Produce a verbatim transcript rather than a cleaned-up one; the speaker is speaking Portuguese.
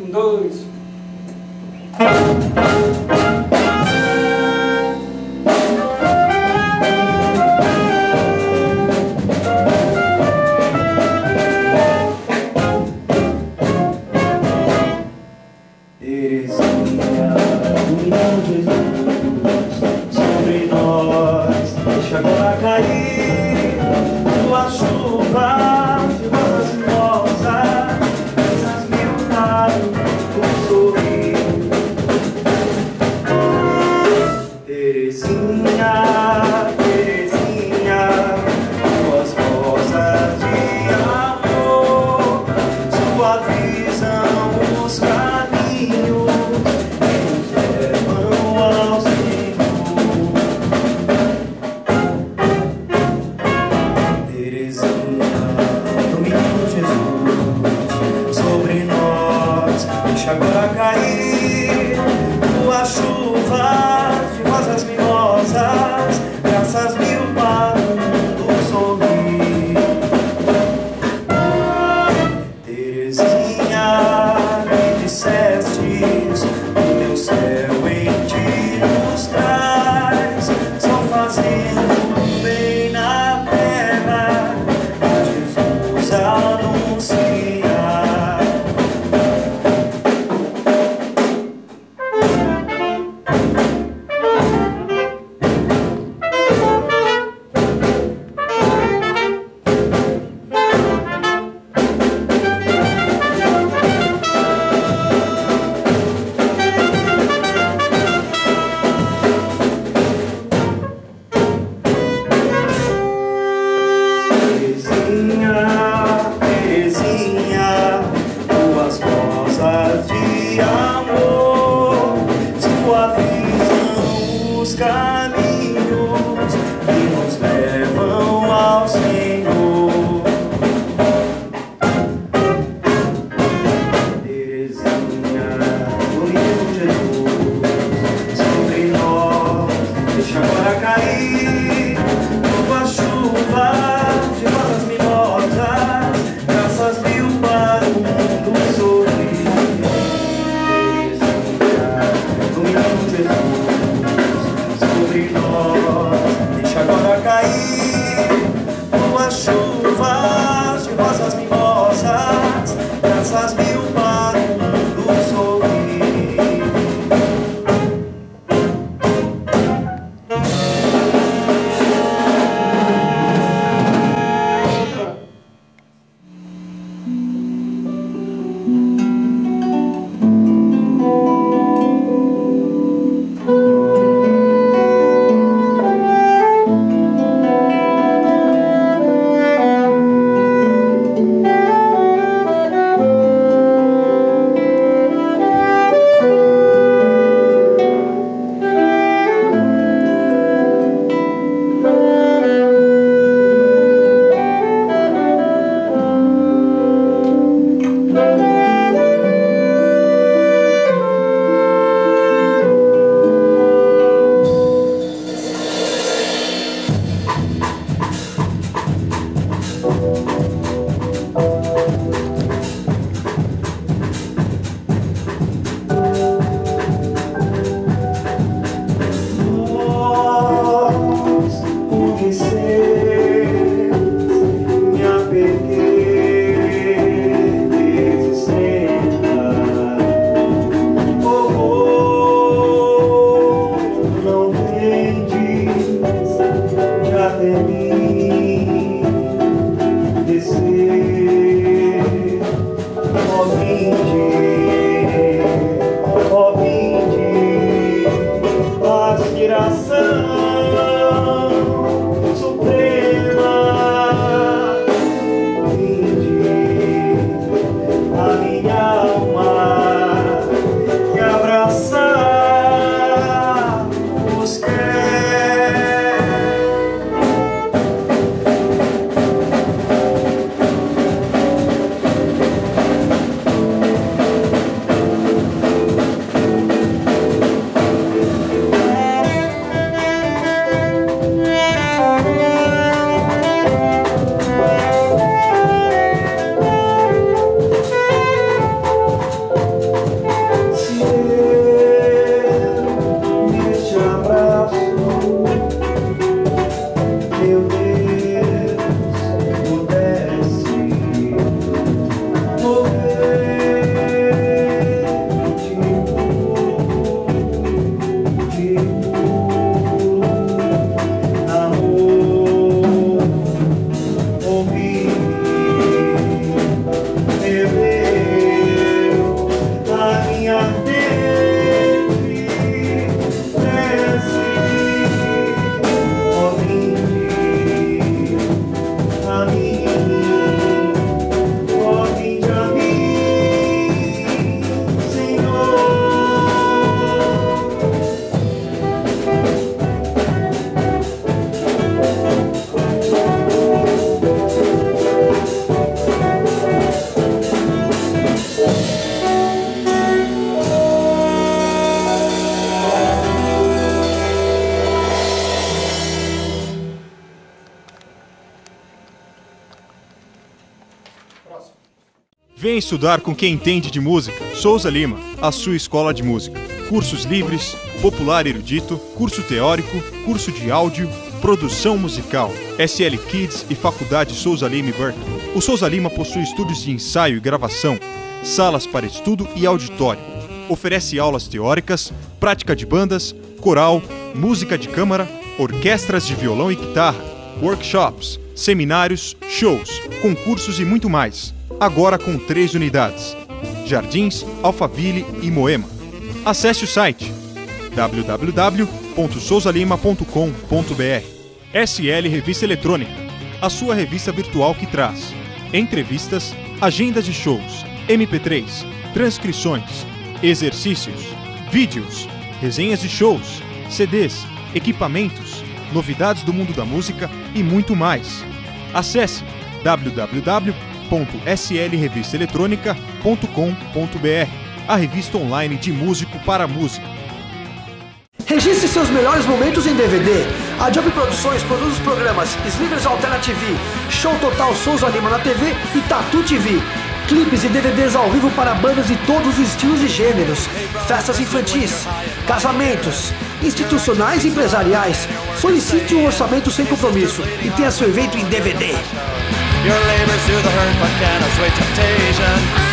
Um, dois. Terezinha, menino Jesus, sobre nós, deixa agora cair tua chuva de rosas mimosas, essas mil lábios, um sorriso. Terezinha, Terezinha, tuas rosas de amor suavizam os caminhos que nos levam ao Senhor. Terezinha, do menino Jesus, sobre nós deixa agora cair tua chuva de rosas mimosas, graças mil para o mundo sorrir. Terezinha, que dissestes o meu céu em ti nos traz, só fazendo bem na terra, a Jesus anunciar. Vem estudar com quem entende de música. Souza Lima, a sua escola de música. Cursos livres, popular erudito, curso teórico, curso de áudio, produção musical, S L Kids e Faculdade Souza Lima e Berkeley. O Souza Lima possui estúdios de ensaio e gravação, salas para estudo e auditório. Oferece aulas teóricas, prática de bandas, coral, música de câmara, orquestras de violão e guitarra, workshops, seminários, shows, concursos e muito mais. Agora com três unidades: Jardins, Alphaville e Moema. Acesse o site w w w ponto souza lima ponto com ponto b r. S L Revista Eletrônica, a sua revista virtual que traz entrevistas, agendas de shows, M P três, transcrições, exercícios, vídeos, resenhas de shows, C Ds, equipamentos, novidades do mundo da música e muito mais. Acesse w w w ponto s l revista eletrônica ponto com ponto b r, a revista online de músico para músico. Registre seus melhores momentos em D V D. A Job Produções produz os programas Slivers Alternative, Show Total Souza Lima na T V e Tatu T V. Clipes e D V Ds ao vivo para bandas de todos os estilos e gêneros. Festas infantis, casamentos, institucionais e empresariais. Solicite um orçamento sem compromisso e tenha seu evento em D V D. Your labors do the hurt, but can assuage temptation.